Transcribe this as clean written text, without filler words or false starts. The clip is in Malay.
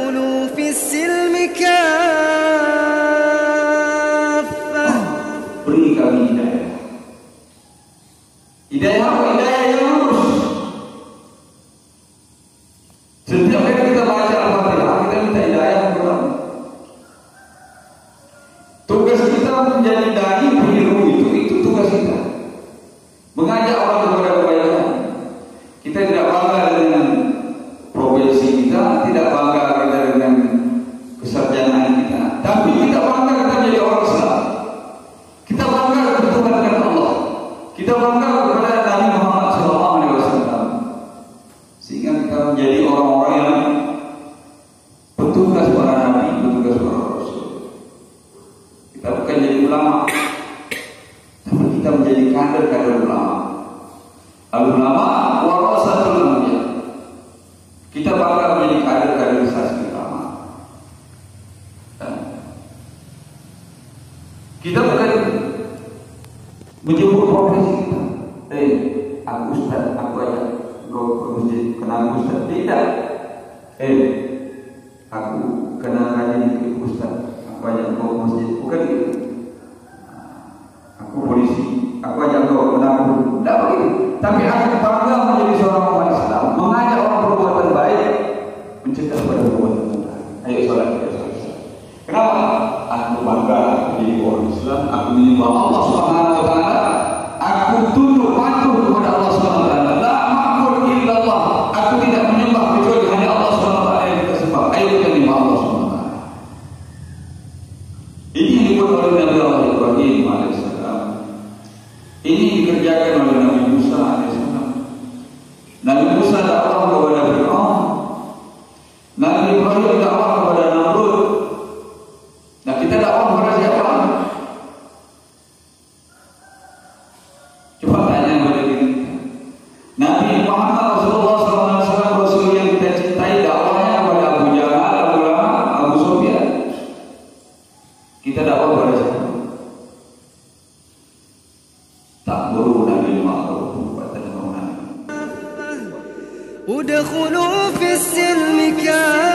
ادخلوا في السلم كافة. Beri kami hidayah. Hidayah yang lurus. Setiap kali kita baca Al-Fatihah, kita minta hidayah kepada Allah. Tugas kita menjadi dai peniru itu tugas kita. Mengajak orang kepada kebaikan. Kita tidak bangga dengan profesi kita, tidak bangga kita dengan kesarjanaan kita, tapi kita bangga kita menjadi orang Islam. Kita bangga berhubungan dengan Allah. Kita bangga kepada Nabi Muhammad SAW. Sehingga kita menjadi orang-orang yang petugas para nabi, petugas para rasul. Kita bukan jadi ulama, tapi kita menjadi kader-kader ulama. Al-ulama warasatul anbiya. Kita bangga menjadi kader-kader sastra ulama. Kita bukan menyebut profesi kita. Aku ustaz, aku aja kau ke masjid, kenal ustaz. Tidak. Aku kenal rajin ke ustaz, aku ajak kau ke masjid. Bukan itu. Aku polisi, aku ajak kau kenal. Tidak begitu. Tapi aku bangga menjadi seorang umat Islam, mengajak orang perbuatan baik, mencegah pada perbuatan munkar. Ayo salat kita. Kenapa? Aku bangga menjadi orang Islam, aku menyembah Allah Subhanahu wa taala, aku tunduk patuh kepada Allah Subhanahu wa taala. La ma'bud illallah. Aku tidak menyembah kecuali hanya Allah Subhanahu wa taala yang kita sembah. Ayo kita menyembah Allah Subhanahu wa taala. Ini dibuat oleh Nabi Allah Ibrahim alaihissalam. Ini dikerjakan oleh Nabi Musa alaihissalam. Nabi Musa dakwah kepada Fir'aun. Nabi Ibrahim dakwah kepada Namrud. Nah, kita dakwah kepada siapa? Coba tanya kepada diri kita. Nabi Muhammad Rasulullah SAW, Rasul yang kita cintai, dakwahnya kepada Abu Jahal, Abu Lahab, Abu Sufyan. Kita dakwah kepada siapa? تأمرون بالمعروف وتنهون عن المنكر. ادخلوا في السلم كافة.